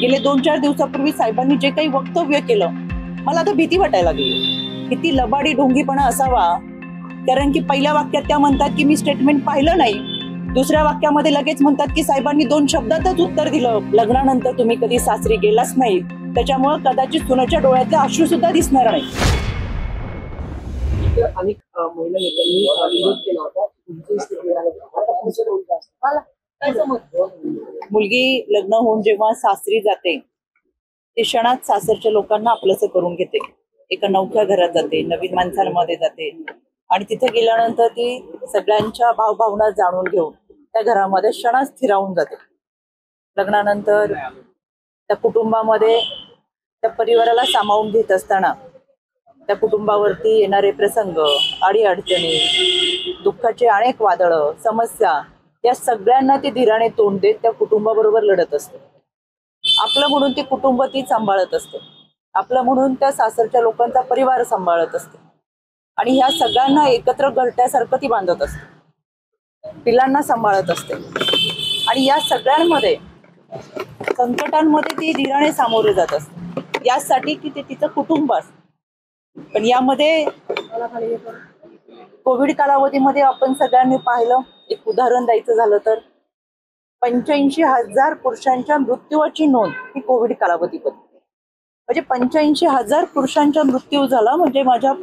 गेले 2-4 दिवसापूर्वी साहेबांनी जे काही वक्तव्य केलं, मला आता भीती वाटायला लागली. किती लबाडी ढोंगीपणा असावा. कारण की पहिल्या वाक्यात त्या म्हणतात की मी स्टेटमेंट पाहिलं नाही, दुसऱ्या वाक्यामध्ये लगेच म्हणतात की साहेबांनी 2 शब्दातच उत्तर दिलं, लग्नानंतर तुम्ही कधी सासरी गेलाच नाही, त्याच्यामुळे कदाचित सुनेच्या डोळ्यातले अश्रू सुद्धा दिसणार नाही. अनेक महिला नेत्यांनी विरोध केला होता. मुलगी लग्न होऊन जेव्हा सासरी जाते, ते क्षणात सासरच्या लोकांना आपलंसं करून घेते. एका नवख्या घरात जाते, नवीन माणसांमध्ये जाते आणि तिथे गेल्यानंतर ती सगळ्यांच्या भावभावना जाणून घेऊन त्या घरामध्ये क्षणात स्थिरावून जाते. लग्नानंतर त्या कुटुंबामध्ये त्या परिवाराला सामावून घेत असताना त्या कुटुंबावरती येणारे प्रसंग, अडीअडचणी, दुःखाचे अनेक वादळं, समस्या, या सगळ्यांना ती धीराने तोंड देत त्या कुटुंबाबरोबर लढत असते. आपलं म्हणून ते कुटुंब ती सांभाळत असते, आपलं म्हणून त्या सासरच्या लोकांचा परिवार सांभाळत असते आणि ह्या सगळ्यांना एकत्र घरट्यासारखं ती बांधत असते, पिलांना सांभाळत असते आणि या सगळ्यांमध्ये संकटांमध्ये ती धीराने सामोरे जात असते, यासाठी की ते तिचं कुटुंब असतं. पण यामध्ये कोविड कालावधीमध्ये आपण सगळ्यांनी पाहिलं, एक उदाहरण द्यायचं झालं तर 85,000 पुरुषांच्या मृत्यूची नोंद ही कोविड कालावधीमध्ये. म्हणजे 85,000 पुरुषांचा मृत्यू झाला, म्हणजे माझ्या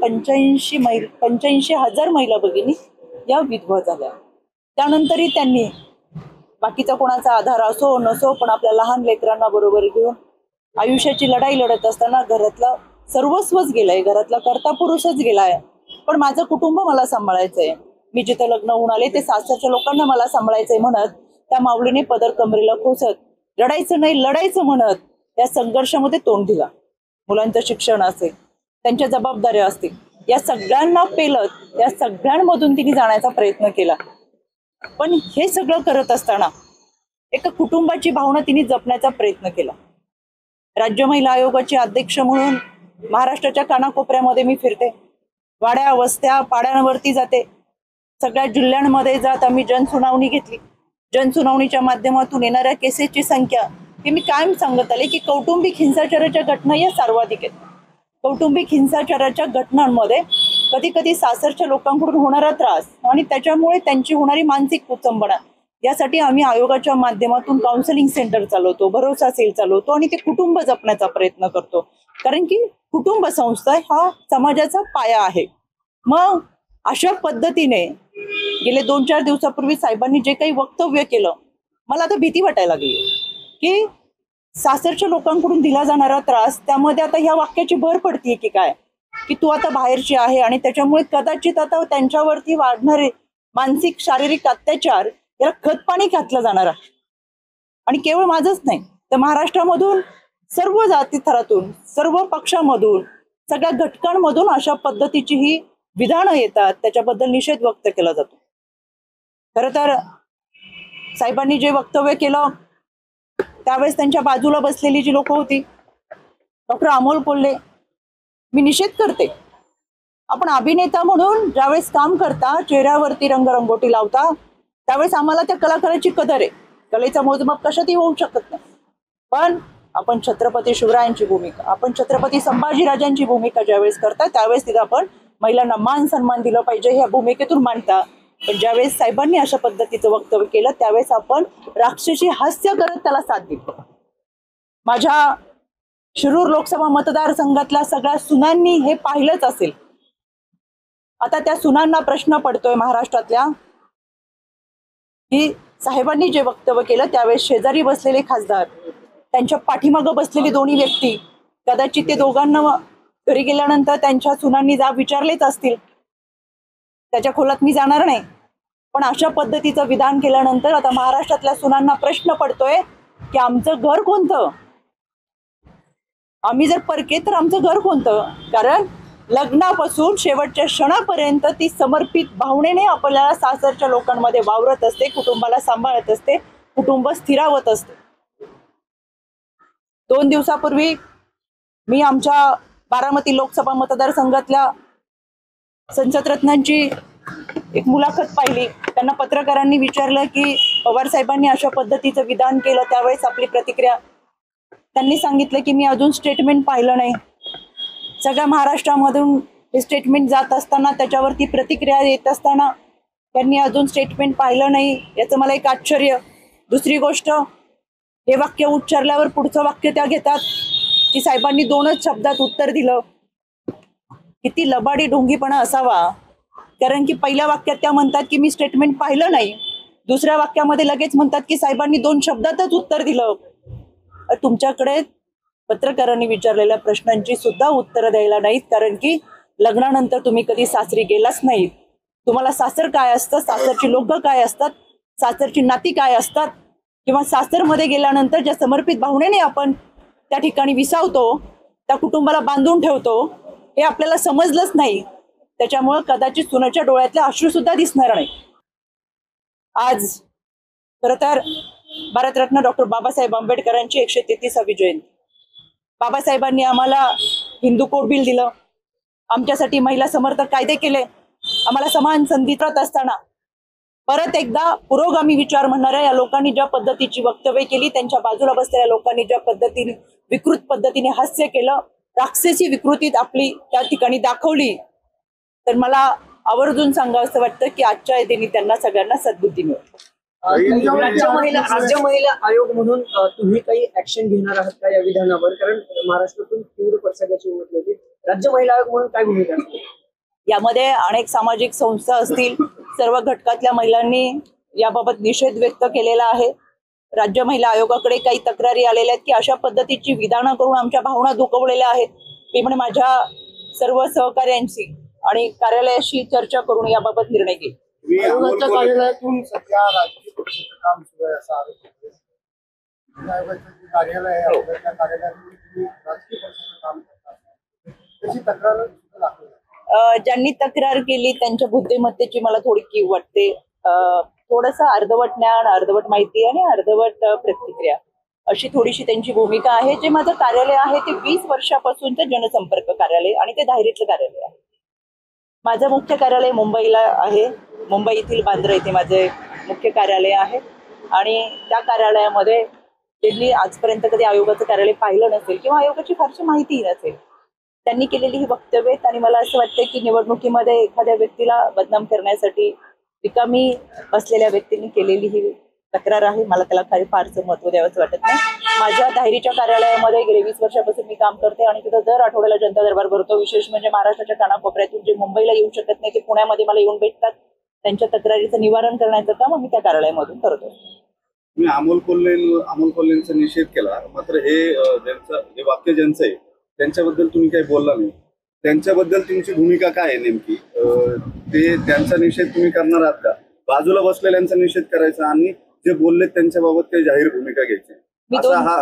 85,000 महिला भगिनी या विधवा झाल्या. त्यानंतरही त्यांनी बाकीचा कोणाचा आधार असो नसो, पण आपल्या लहान लेकरांना बरोबर घेऊन आयुष्याची लढाई लढत असताना घरातलं सर्वस्वच गेलंय, घरातला कर्ता पुरुषच गेलाय, पण माझं कुटुंब मला सांभाळायचंय, मी जिथे लग्न होऊन आले ते सासरच्या लोकांना मला सांभाळायचंय म्हणत त्या माऊलीने पदर कमरेला खोचत रडायचं नाही लढायचं म्हणत त्या संघर्षामध्ये तोंड दिला. मुलांचं शिक्षण असेल, त्यांच्या जबाबदाऱ्या असतील, या सगळ्यांना पेलत या सगळ्यांमधून तिने जाण्याचा प्रयत्न केला. पण हे सगळं करत असताना एका कुटुंबाची भावना तिने जपण्याचा प्रयत्न केला. राज्य महिला आयोगाचे अध्यक्ष म्हणून महाराष्ट्राच्या कानाकोपऱ्यामध्ये मी फिरते, वाड्या वस्त्या पाड्यांवरती जाते, सगळ्या जिल्ह्यांमध्ये जात आम्ही जनसुनावणी घेतली. जनसुनावणीच्या माध्यमातून येणाऱ्या केसेसची संख्या ही मी कायम सांगत आले की कौटुंबिक हिंसाचाराच्या घटना या सर्वाधिक आहेत. कौटुंबिक हिंसाचाराच्या घटनांमध्ये कधी कधी सासरच्या लोकांकडून होणारा त्रास आणि त्याच्यामुळे त्यांची होणारी मानसिक कुचंबणा, यासाठी आम्ही आयोगाच्या माध्यमातून काउन्सिलिंग सेंटर चालवतो, भरोसा सेल चालवतो आणि ते कुटुंब जपण्याचा प्रयत्न करतो. कारण की कुटुंब संस्था हा समाजाचा पाया आहे. मग अशा पद्धतीने गेले 2-4 दिवसापूर्वी साहेबांनी जे काही वक्तव्य केलं, मला आता भीती वाटायला लागली की सासरच्या लोकांकडून दिला जाणारा त्रास, त्यामध्ये आता ह्या वाक्याची भर पडतीये की काय, की तू आता बाहेरची आहे आणि त्याच्यामुळे कदाचित आता त्यांच्यावरती वाढणारे मानसिक शारीरिक अत्याचार याला खतपाणी घातलं जाणार आहे. आणि केवळ माझंच नाही, तर महाराष्ट्रामधून सर्व जाती थरातून, सर्व पक्षामधून, सगळ्या घटकांमधून अशा पद्धतीची ही विधानं येतात, त्याच्याबद्दल निषेध व्यक्त केला जातो. खरं तर साहेबांनी जे वक्तव्य केलं त्यावेळेस त्यांच्या बाजूला बसलेली जी लोक होती, डॉक्टर अमोल कोल्हे, मी निषेध करते. आपण अभिनेता म्हणून ज्यावेळेस काम करता, चेहऱ्यावरती रंगरंगोटी लावता, त्यावेळेस आम्हाला त्या कलाकाराची कदर आहे. कलेचा मोजमाप कशातही होऊ शकत नाही, पण आपण छत्रपती शिवरायांची भूमिका, आपण छत्रपती संभाजीराजांची भूमिका ज्यावेळेस करता त्यावेळेस तिथं आपण महिलांना मान सन्मान दिलं पाहिजे, ह्या भूमिकेतून मांडता. पण ज्यावेळेस साहेबांनी अशा पद्धतीचं वक्तव्य केलं त्यावेळेस आपण राक्षसी हास्य करत त्याला साथ दिली. माझ्या शिरूर लोकसभा मतदारसंघातल्या सगळ्या सुनांनी हे पाहिलंच असेल. आता त्या सुनांना प्रश्न पडतोय महाराष्ट्रातल्या की साहेबांनी जे वक्तव्य केलं त्यावेळेस शेजारी बसलेले खासदार, त्यांच्या पाठीमागं बसलेली दोन्ही व्यक्ती, कदाचित ते दोघांना घरी गेल्यानंतर त्यांच्या सुनांनी जाब विचारलेच असतील, त्याच्या खोलात मी जाणार नाही. पण अशा पद्धतीचं विधान केल्यानंतर आता महाराष्ट्रातल्या सुनांना प्रश्न पडतोय की आमचं घर कोणतं, आम्ही जर परके तर आमचं घर कोणतं. कारण लग्नापासून शेवटच्या क्षणापर्यंत ती समर्पित भावनेने आपल्याला सासरच्या लोकांमध्ये वावरत असते, कुटुंबाला सांभाळत असते, कुटुंब स्थिरावत असते. 2 दिवसापूर्वी मी आमच्या बारामती लोकसभा मतदारसंघातल्या संसदरत्नांची एक मुलाखत पाहिली. त्यांना पत्रकारांनी विचारलं की पवार साहेबांनी अशा पद्धतीचं विधान केलं त्यावेळेस आपली प्रतिक्रिया. त्यांनी सांगितलं की मी अजून स्टेटमेंट पाहिलं नाही. सगळ्या महाराष्ट्रामधून हे स्टेटमेंट जात असताना त्याच्यावरती प्रतिक्रिया येत असताना त्यांनी अजून स्टेटमेंट पाहिलं नाही, याचं मला एक आश्चर्य. दुसरी गोष्ट, हे वाक्य उच्चारल्यावर पुढचं वाक्य त्या घेतात की साहेबांनी 2च शब्दात उत्तर दिलं. किती लबाडी ढोंगीपणा असावा. कारण की पहिल्या वाक्यात त्या म्हणतात की मी स्टेटमेंट पाहिलं नाही, दुसऱ्या वाक्यामध्ये लगेच म्हणतात की साहेबांनी 2 शब्दातच उत्तर दिलं. तुमच्याकडे पत्रकारांनी विचारलेल्या प्रश्नांची सुद्धा उत्तरं द्यायला नाहीत, कारण की लग्नानंतर तुम्ही कधी सासरी गेलाच नाहीत. तुम्हाला सासर काय असतं, सासरची लोक काय असतात, सासरची नाती काय असतात, किंवा सासरमध्ये गेल्यानंतर ज्या समर्पित भावनेने आपण त्या ठिकाणी विसावतो, त्या कुटुंबाला बांधून ठेवतो, हे आपल्याला समजलंच नाही. त्याच्यामुळं कदाचित सुनेच्या डोळ्यातले अश्रू सुद्धा दिसणार नाही. आज खरं तर भारतरत्न डॉक्टर बाबासाहेब आंबेडकरांची 133वी जयंती. बाबासाहेबांनी आम्हाला हिंदू कोड बिल दिलं, आमच्यासाठी महिला समर्थक कायदे केले, आम्हाला समान संधी देत असताना परत एकदा पुरोगामी विचार म्हणणाऱ्या या लोकांनी ज्या पद्धतीची वक्तव्य केली, त्यांच्या बाजूला बसलेल्या लोकांनी ज्या पद्धतीने विकृत पद्धतीने हास्य केलं, राक्षसी विकृतीत आपली त्या ठिकाणी दाखवली, तर मला आवर्जून सांगावं असं वाटतं की आजच्या दिनी त्यांना सगळ्यांना सद्बुद्धी मिळेल. राज्य महिला आयोग म्हणून तुम्ही काही ऍक्शन घेणार आहात का या विधानावर? कारण महाराष्ट्रातून तीव्र पडसादाची उमटली होती. राज्य महिला आयोग म्हणून काय भूमिका असते यामध्ये? अनेक सामाजिक संस्था असतील, सर्व घटकातल्या महिलांनी याबाबत निषेध व्यक्त केलेला आहे. राज्य महिला आयोगाकडे काही तक्रारी आलेल्या आहेत की अशा पद्धतीची विधानं करून आमच्या भावना दुखवलेल्या आहेत. मी म्हणजे माझ्या सर्व सहकार्यांशी आणि कार्यालयाशी चर्चा करून याबाबत निर्णय घेईल. आयोगाच्या कार्यालयातून सध्या राजकीय पक्षाचं काम सुरू आहे असा आरोप होतोय. आयोगाचं जे कार्यालय आहे त्या कार्यालयातून तुम्ही राजकीय पक्षाचं काम करता, त्याची तक्रार सुद्धा दाखल. ज्यांनी तक्रार केली त्यांच्या बुद्धिमत्तेची मला थोडी कीव वाटते. थोडंसं अर्धवट ज्ञान, अर्धवट माहिती आणि अर्धवट प्रतिक्रिया अशी थोडीशी त्यांची भूमिका आहे. जे माझं कार्यालय आहे ते 20 वर्षापासूनचं जनसंपर्क कार्यालय आणि ते दाहेरीतलं कार्यालय आहे. माझं मुख्य कार्यालय मुंबईला आहे. मुंबई येथील बांद्रा येथे माझे मुख्य कार्यालय आहे आणि त्या कार्यालयामध्ये ज्यांनी आजपर्यंत कधी आयोगाचं कार्यालय पाहिलं नसेल किंवा आयोगाची फारशी माहिती नसेल, त्यांनी केलेली ही वक्तव्य आहेत. आणि मला असं वाटतं की निवडणुकीमध्ये एखाद्या व्यक्तीला बदनाम करण्यासाठी रिकामी बसलेल्या व्यक्तींनी केलेली ही तक्रार आहे. मला त्याला काही फारसं महत्त्व द्यावंसं वाटत नाही. माझ्या दाहेरीच्या कार्यालयामध्ये गेले 20 वर्षापासून मी काम करते आणि तिथं दर आठवड्याला जनता दरबार भरतो. विशेष म्हणजे महाराष्ट्राच्या कानाकोपऱ्यातून जे मुंबईला येऊ शकत नाही ते पुण्यामध्ये मला येऊन भेटतात. त्यांच्या तक्रारीचं निवारण करण्याचं काम आम्ही त्या कार्यालयामधून करतो. तुम्ही अमोल कोल्हेंचा निषेध केला, मात्र हे वाक्य ज्यांचं आहे त्यांच्याबद्दल तुम्ही काही बोलला नाही. त्यांच्याबद्दल तुमची भूमिका काय आहे नेमकी? त्यांचा निषेध तुम्ही करणार आहात का? बाजूला बसलेल्यांचा निषेध करायचा आणि जे बोलले त्यांच्याबाबत काही जाहीर भूमिका घ्यायची? मी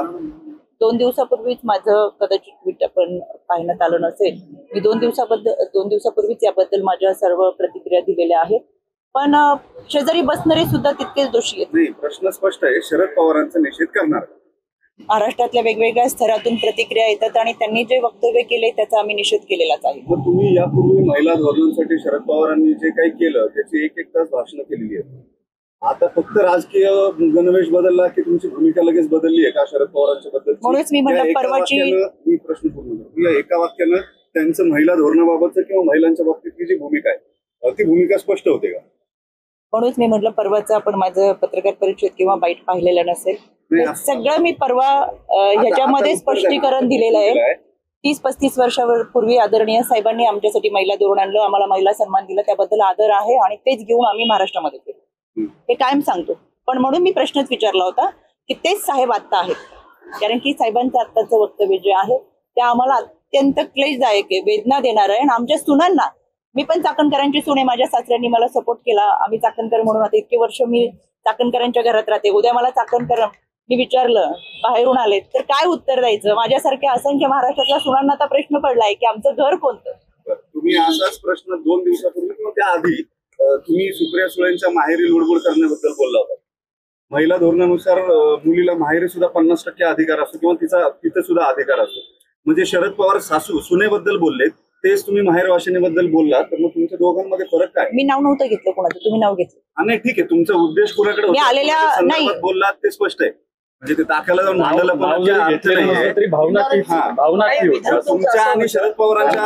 2 दिवसापूर्वीच माझं कदाचित ट्विट आपण पाहण्यात आलं नसेल. मी 2 दिवसापूर्वीच याबद्दल माझ्या सर्व प्रतिक्रिया दिलेल्या आहेत. पण शेजारी बसणारे सुद्धा तितकेच दोषी आहेत. नाही, प्रश्न स्पष्ट आहे. शरद पवारांचा निषेध करणार. महाराष्ट्रातल्या वेगवेगळ्या स्तरातून प्रतिक्रिया येतात आणि त्यांनी जे वक्तव्य केले त्याचा आम्ही निषेध केलेलाच आहे. मग तुम्ही यापूर्वी महिला धोरणांसाठी शरद पवारांनी जे काही केलं त्याची एक तास भाषणं केलेली आहेत. आता फक्त राजकीय गणवेश बदलला की तुमची भूमिका लगेच बदलली आहे का शरद पवारांच्या बद्दल? म्हणूनच मी म्हटलं मी प्रश्न पूर्ण करतो. या एका वाक्यानं त्यांचं महिला धोरणाबाबतचं किंवा महिलांच्या बाबतीतली जी भूमिका आहे ती भूमिका स्पष्ट होते का? म्हणूनच मी म्हटलं परवाचं आपण माझं पत्रकार परिषद किंवा बाईट पाहिलेलं नसेल. सगळं मी परवा ह्याच्यामध्ये स्पष्टीकरण दिलेलं आहे. 30-35 वर्षापूर्वी आदरणीय साहेबांनी आमच्यासाठी महिला धोरण आणलं, आम्हाला महिला सन्मान दिला, त्याबद्दल आदर आहे आणि तेच घेऊन आम्ही महाराष्ट्रामध्ये केलं. हे कायम सांगतो. पण म्हणून मी प्रश्नच विचारला होता की तेच साहेब आत्ता आहेत. कारण की साहेबांचं आत्ताचं वक्तव्य जे आहे ते आम्हाला अत्यंत क्लेशदायक आहे, वेदना देणार आहे. आणि आमच्या सुनांना, मी पण चाकणकरांची सून आहे, माझ्या सासऱ्यांनी मला सपोर्ट केला. आम्ही चाकणकर म्हणून आता इतके वर्ष मी चाकणकरांच्या घरात राहते. उद्या मला चाकणकर मी विचारलं, बाहेरून आले तर काय उत्तर द्यायचं? माझ्यासारख्या असंख्य महाराष्ट्रातल्या सुनांना आता प्रश्न पडलाय की आमचं घर कोणतं? तुम्ही असाच प्रश्न 2 दिवसापूर्वी किंवा त्याआधी तुम्ही सुप्रिया सुळेंच्या माहेरी लुडबुड करण्याबद्दल बोलला होता. महिला धोरणानुसार मुलीला माहेरी सुद्धा 50% अधिकार असतो किंवा तिथे सुद्धा अधिकार असतो. म्हणजे शरद पवार सुनेबद्दल बोललेत, तेच तुम्ही माहेर वाशिनीबद्दल बोललात, तर मग तुमच्या दोघांमध्ये फरक काय? मी नाव नव्हतं घेतलं कोणाचं, तुम्ही नाव घेतलं. नाही ठीक आहे, तुमचा उद्देश कोणाकडे मी आलेल्या नाही बोललात ते स्पष्ट आहे. म्हणजे ते ताक्याला जाऊन भांडायला पण नाव काही जरी अर्थ घेतलेलं नाहीये. नसलं तरी भावना तीच हा. भावना ती होती. विधान तुमच्या आणि शरद पवारांच्या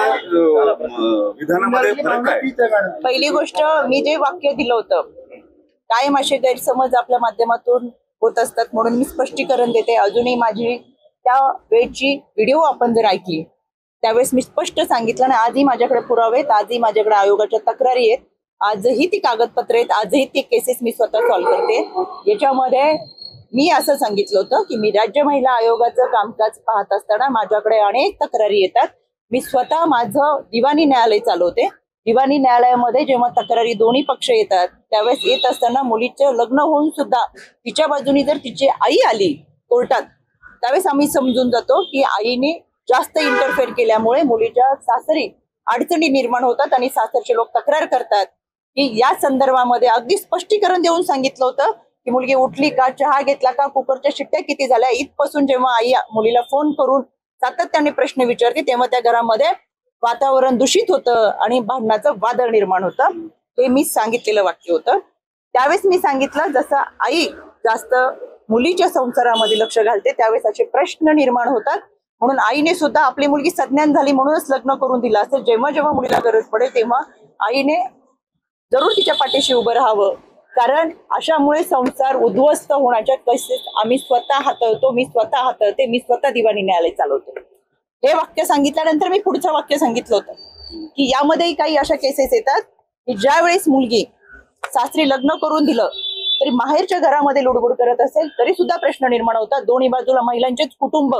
विधानामध्ये फरक काय? तीच आहे मॅडम. पहिली गोष्ट, मी जे वाक्य दिलं होतं, कायम असे गैरसमज आपल्या माध्यमातून होत असतात म्हणून मी स्पष्टीकरण देते. अजूनही माझी त्या वेळची व्हिडिओ आपण जर ऐकली त्यावेळेस मी स्पष्ट सांगितलं ना, आजही माझ्याकडे पुरावे आहेत, आजही माझ्याकडे आयोगाच्या तक्रारी आहेत, आजही ती कागदपत्र आहेत, आजही ती केसेस मी स्वतः सॉल्व्ह करते. याच्यामध्ये मी असं सांगितलं होतं की मी राज्य महिला आयोगाचं कामकाज पाहत असताना माझ्याकडे अनेक तक्रारी येतात. मी स्वतः माझं दिवाणी न्यायालय चालवते. दिवाणी न्यायालयामध्ये जेव्हा तक्रारी दोन्ही पक्ष येतात त्यावेळेस येत असताना मुलीचं लग्न होऊन सुद्धा तिच्या बाजूनी जर तिची आई आली कोर्टात त्यावेळेस आम्ही समजून जातो की आईने जास्त इंटरफेअर केल्यामुळे मुलीच्या सासरी अडचणी निर्माण होतात आणि सासरचे लोक तक्रार करतात की या संदर्भामध्ये अगदी स्पष्टीकरण देऊन सांगितलं होतं की मुलगी उठली का, चहा घेतला का, कुकरच्या शिट्ट्या किती झाल्या, इथपासून जेव्हा आई मुलीला फोन करून सातत्याने प्रश्न विचारते तेव्हा त्या घरामध्ये वातावरण दूषित होतं आणि भांडणाचं वादळ निर्माण होतं. हे मी सांगितलेलं वाक्य होतं. त्यावेळेस मी सांगितलं जसं आई जास्त मुलीच्या संसारामध्ये लक्ष घालते त्यावेळेस असे प्रश्न निर्माण होतात म्हणून आईने सुद्धा आपली मुलगी सज्ञान झाली म्हणूनच लग्न करून दिलं असेल. जेव्हा जेव्हा मुलीला गरज पडेल तेव्हा आईने जरूर तिच्या पाठीशी उभं राहावं, कारण अशामुळे संसार उद्ध्वस्त होण्याच्या केसेस आम्ही स्वतः हाताळतो, मी स्वतः हाताळते, मी स्वतः दिवाणी न्यायालय चालवते. हे वाक्य सांगितल्यानंतर मी पुढचं वाक्य सांगितलं होतं की यामध्येही काही अशा केसेस येतात की ज्या वेळेस मुलगी सासरी लग्न करून दिलं तरी माहेरच्या घरामध्ये लुडबुड करत असेल तरी सुद्धा प्रश्न निर्माण होतात. दोन्ही बाजूला महिलांचेच कुटुंब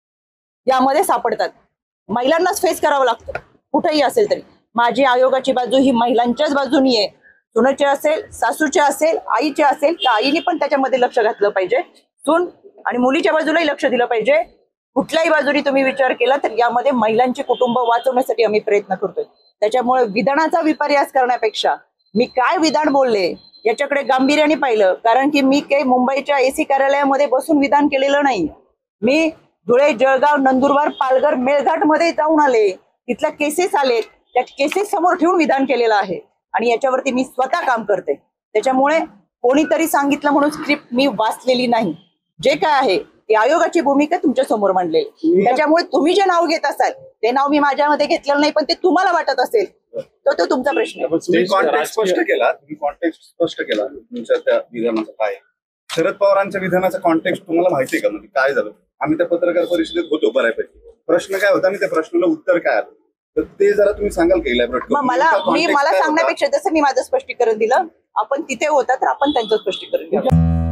यामध्ये सापडतात. महिलांनाच फेस करावं लागतं कुठेही असेल तरी. माझी आयोगाची बाजू ही महिलांच्याच बाजूनी आहे. सुनेचे असेल, सासूचे असेल, आईचे असेल तर आईने पण त्याच्यामध्ये लक्ष घातलं पाहिजे. सून आणि मुलीच्या बाजूलाही लक्ष दिलं पाहिजे. कुठल्याही बाजूनी तुम्ही विचार केला तर यामध्ये महिलांचे कुटुंब वाचवण्यासाठी आम्ही प्रयत्न करतोय. त्याच्यामुळे विधानाचा विपर्यास करण्यापेक्षा मी काय विधान बोलले याच्याकडे गांभीर्याने पाहिलं, कारण की मी काही मुंबईच्या एसी कार्यालयामध्ये बसून विधान केलेलं नाही. मी धुळे, जळगाव, नंदुरबार, पालघर, मेळघाट मध्ये जाऊन आले, तिथल्या केसेस आलेत, त्या केसेस समोर ठेवून विधान केलेलं आहे आणि याच्यावरती मी स्वतः काम करते. त्याच्यामुळे कोणीतरी सांगितलं म्हणून स्क्रिप्ट मी वाचलेली नाही. जे काय आहे ती आयोगाची भूमिका तुमच्या समोर मांडलेली. त्याच्यामुळे तुम्ही जे नाव घेत असाल ते नाव मी माझ्यामध्ये घेतलेलं नाही, पण ते तुम्हाला वाटत असेल तर तो तुमचा प्रश्न आहे. तुम्ही कॉन्टेक्स्ट स्पष्ट केला तुमच्या त्या विधानाचा काय. शरद पवारांच्या विधानाचा कॉन्टेक्स्ट तुम्हाला माहिती आहे का, म्हणजे काय झालं? आम्ही त्या पत्रकार परिषदेत होतो बऱ्यापैकी. प्रश्न काय होता आणि त्या प्रश्नाला उत्तर काय आलं तर ते जरा तुम्ही सांगाल का इलॅबोरेट करून? मला सांगण्यापेक्षा जसं मी माझं स्पष्टीकरण दिलं, आपण तिथे होता तर आपण त्यांचं स्पष्टीकरण घ्यावं.